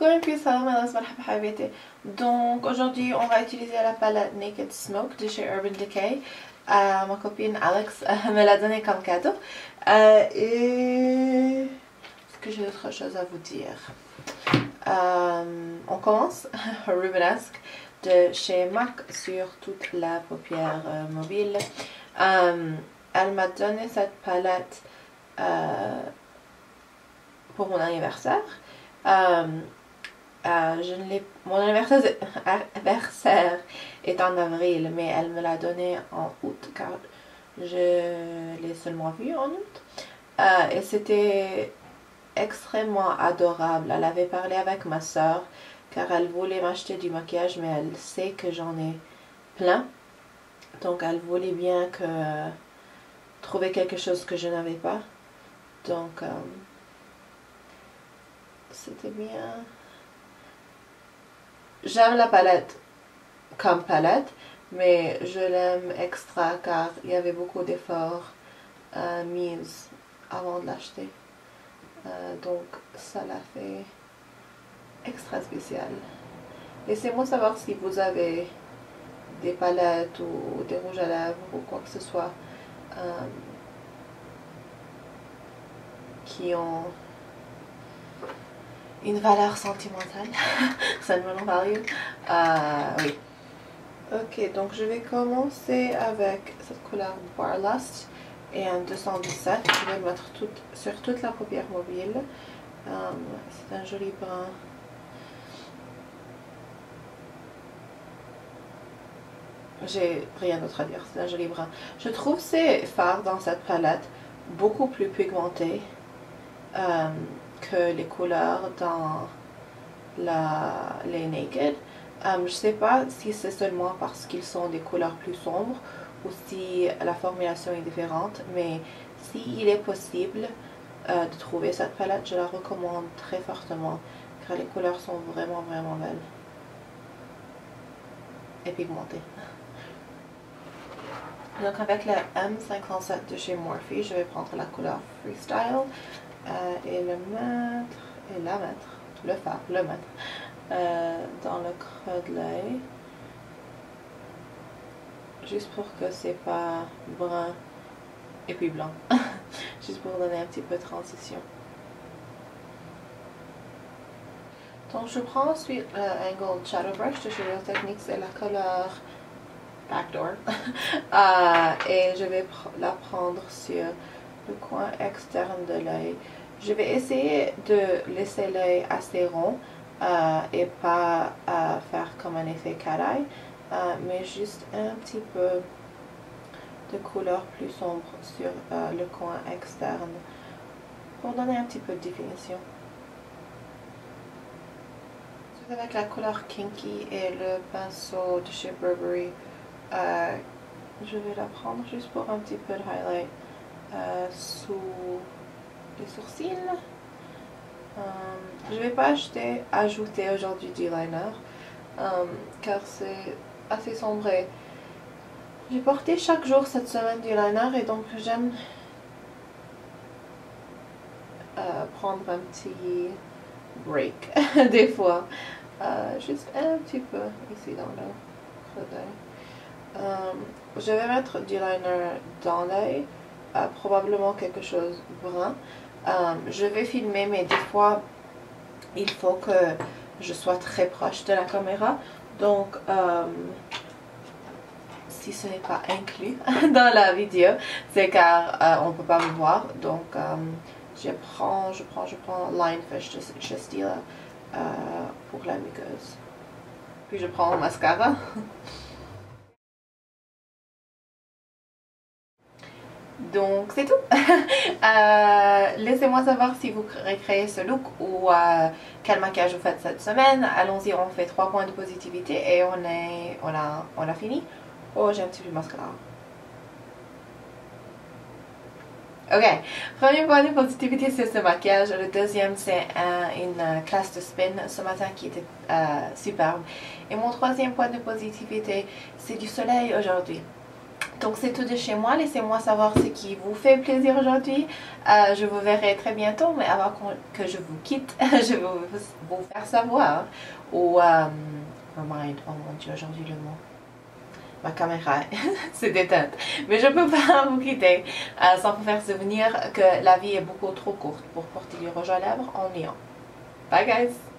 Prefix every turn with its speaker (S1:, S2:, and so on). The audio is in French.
S1: كلكم في سلام الله مرحبا حبيبتي. Donc aujourd'hui on va utiliser la palette Naked Smoke de chez Urban Decay. Ma copine Alex me l'a donnée comme cadeau. Et est-ce que j'ai d'autres choses à vous dire? On commence Rubenesque de chez MAC sur toute la paupière mobile. Elle m'a donné cette palette pour mon anniversaire. Mon anniversaire est en avril, mais elle me l'a donné en août car je l'ai seulement vu en août. Et c'était extrêmement adorable. Elle avait parlé avec ma soeur car elle voulait m'acheter du maquillage, mais elle sait que j'en ai plein. Donc elle voulait bien trouver quelque chose que je n'avais pas. Donc c'était bien. J'aime la palette comme palette, mais je l'aime extra car il y avait beaucoup d'efforts mis avant de l'acheter. Donc ça l'a fait extra spécial. Laissez-moi savoir si vous avez des palettes ou des rouges à lèvres ou quoi que ce soit qui ont une valeur sentimentale. Sentimental value. Oui. Ok, donc je vais commencer avec cette couleur Barlust et un 217. Je vais le mettre sur toute la paupière mobile. C'est un joli brun. J'ai rien d'autre à dire, c'est un joli brun. Je trouve ces fards dans cette palette beaucoup plus pigmentés que les couleurs dans les Naked. Je sais pas si c'est seulement parce qu'ils sont des couleurs plus sombres ou si la formulation est différente, mais s'il est possible de trouver cette palette, je la recommande très fortement car les couleurs sont vraiment belles et pigmentées. Donc avec la M57 de chez Morphe, je vais prendre la couleur Freestyle et le mettre dans le creux de l'œil, juste pour que c'est pas brun et puis blanc, juste pour donner un petit peu de transition. Donc je prends ensuite l'Angled Shadow Brush de chez Real Techniques, c'est la couleur Backdoor et je vais la prendre sur le coin externe de l'œil. Je vais essayer de laisser l'œil assez rond et pas faire comme un effet cat-eye, mais juste un petit peu de couleur plus sombre sur le coin externe pour donner un petit peu de définition. Avec la couleur Kinky et le pinceau de chez Burberry, je vais la prendre juste pour un petit peu de highlight sous les sourcils. Je ne vais pas ajouter aujourd'hui du liner car c'est assez sombré. J'ai porté chaque jour cette semaine du liner et donc j'aime prendre un petit break des fois. Juste un petit peu ici dans le creux d'œil. Je vais mettre du liner dans l'œil, probablement quelque chose brun. Je vais filmer, mais des fois il faut que je sois très proche de la caméra, donc si ce n'est pas inclus dans la vidéo, c'est car on ne peut pas me voir. Donc je prends Lionfish de chez Stila pour la muqueuse. Puis je prends le mascara. Donc c'est tout. Laissez-moi savoir si vous recréez ce look ou quel maquillage vous faites cette semaine. Allons-y, on fait 3 points de positivité et on a fini. Oh, j'ai un petit peu de mascara. Ok, premier point de positivité c'est ce maquillage. Le deuxième c'est une classe de spin ce matin qui était superbe. Et mon troisième point de positivité c'est du soleil aujourd'hui. Donc c'est tout de chez moi. Laissez-moi savoir ce qui vous fait plaisir aujourd'hui. Je vous verrai très bientôt, mais avant que je vous quitte, je vais vous faire savoir ou remind. Oh mon Dieu, aujourd'hui le mot. Ma caméra s'est éteinte. Mais je ne peux pas vous quitter sans vous faire souvenir que la vie est beaucoup trop courte pour porter du rouge à lèvres en néant. Bye guys!